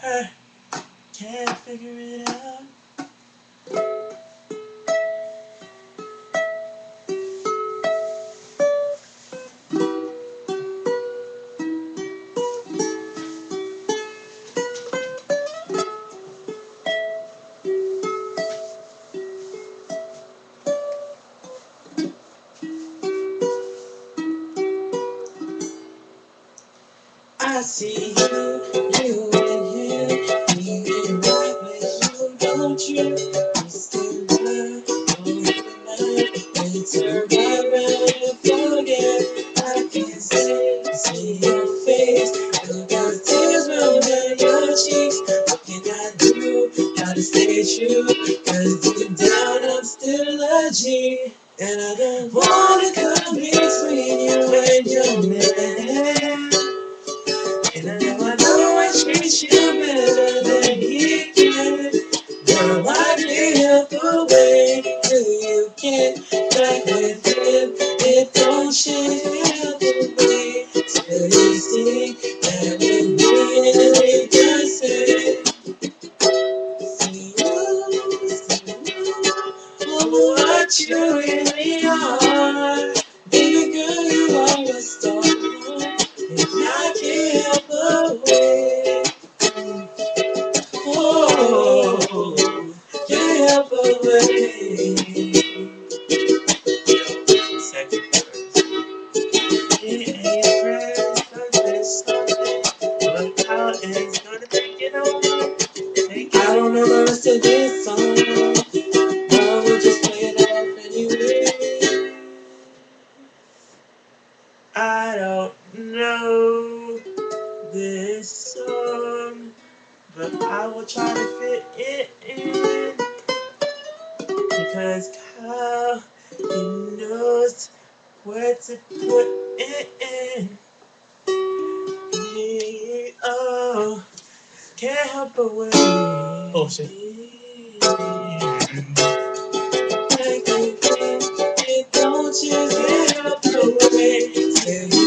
I can't figure it out. I see you and him, you and right with you, don't you? You still love, oh tonight, when you turn right around and forget. I can't see your face, you got tears rolling down your cheeks. What can I do? Gotta stay true, cause deep down I'm still a G. And I don't wanna come between you and your man. And I know I treat you better than he can. Girl, I can't help away till you get back with him. It don't change away till you see that with me it doesn't. See what you really are. Baby girl, you are a star. And I can't help away. Oh, can't help away. Second verse. It ain't fresh, but there's something. But how it's gonna take it over? I don't know the rest of this song, but we'll just play it off anyway. I don't know this song, but I will try to fit it in because Kyle, he knows where to put it in. Oh, can't help but wait. Oh shit. Don't you get help away till